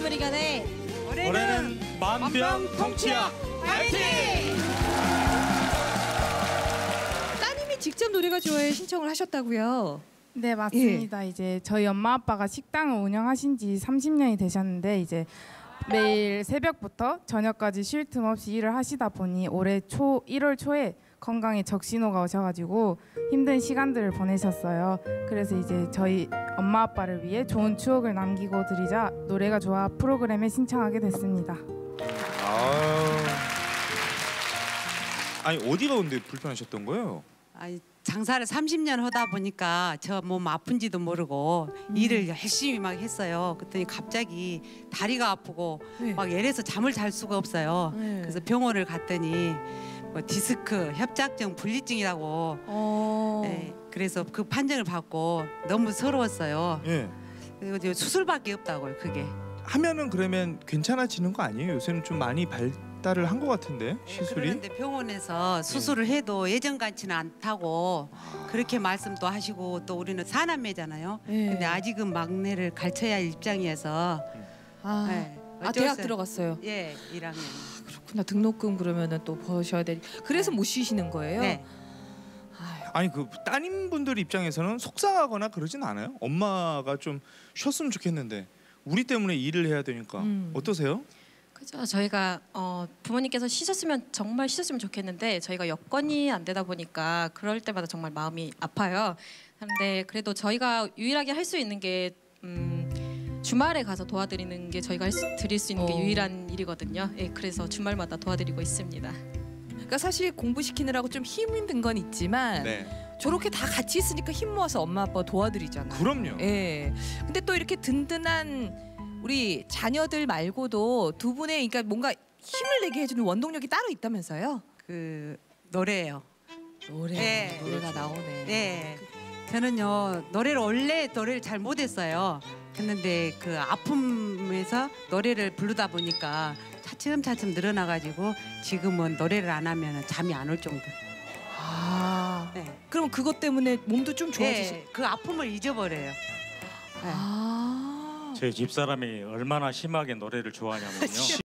한무리간의 올해는 만병통치약 파이팅! 따님이 직접 노래가 좋아해 신청을 하셨다고요? 네, 맞습니다. 이제 저희 엄마 아빠가 식당을 운영하신 지 30년이 되셨는데 이제 매일 새벽부터 저녁까지 쉴 틈 없이 일을 하시다 보니 올해 1월 초에 건강에 적신호가 오셔가지고 힘든 시간들을 보내셨어요. 그래서 이제 저희 엄마 아빠를 위해 좋은 추억을 남기고 드리자 노래가 좋아 프로그램에 신청하게 됐습니다. 아니 어디가 근데 불편하셨던 거예요? 아니, 장사를 30년 하다 보니까 저 몸 아픈지도 모르고 일을 열심히 막 했어요. 그랬더니 갑자기 다리가 아프고 네. 막 열에서 잠을 잘 수가 없어요. 네. 그래서 병원을 갔더니 뭐 디스크 협착증 분리증이라고. 네, 그래서 그 판정을 받고 너무 서러웠어요. 예. 그리고 이제 수술밖에 없다고요. 그게. 하면은 그러면 괜찮아지는 거 아니에요? 요새는 좀 많이 발달을 한 것 같은데 시술이. 그런데 병원에서 수술을 해도 예전 같지는 않다고 그렇게 말씀도 하시고 또 우리는 사남매잖아요. 네. 근데 아직은 막내를 가르쳐야 할 입장이어서 네, 어쩔 대학 수- 들어갔어요. 예, 1학년. 그렇구나. 등록금 그러면은 또 버셔야 되니. 그래서 못 쉬시는 거예요? 네. 아니 그 따님분들 입장에서는 속상하거나 그러진 않아요? 엄마가 좀 쉬었으면 좋겠는데 우리 때문에 일을 해야 되니까 어떠세요? 그죠. 저희가 부모님께서 정말 쉬셨으면 좋겠는데 저희가 여건이 안 되다 보니까 그럴 때마다 정말 마음이 아파요. 그런데 그래도 저희가 유일하게 할 수 있는 게 주말에 가서 도와드리는 게 저희가 드릴 수 있는 게 유일한 일이거든요. 예, 그래서 주말마다 도와드리고 있습니다. 그러니까 사실 공부시키느라고 좀 힘든 건 있지만 네. 저렇게 다 같이 있으니까 힘 모아서 엄마 아빠 도와드리잖아요. 그럼요. 예. 근데 또 이렇게 든든한 우리 자녀들 말고도 두 분의 그러니까 뭔가 힘을 내게 해주는 원동력이 따로 있다면서요? 그 노래예요. 노래. 네. 노래가 나오네. 네. 저는요 노래를 잘 못했어요. 했는데 그 아픔에서 노래를 부르다 보니까 차츰차츰 늘어나가지고 지금은 노래를 안 하면 잠이 안 올 정도. 아. 네. 그럼 그것 때문에 몸도 좀 좋아지시. 네, 그 아픔을 잊어버려요. 네. 아. 제 집사람이 얼마나 심하게 노래를 좋아하냐면요.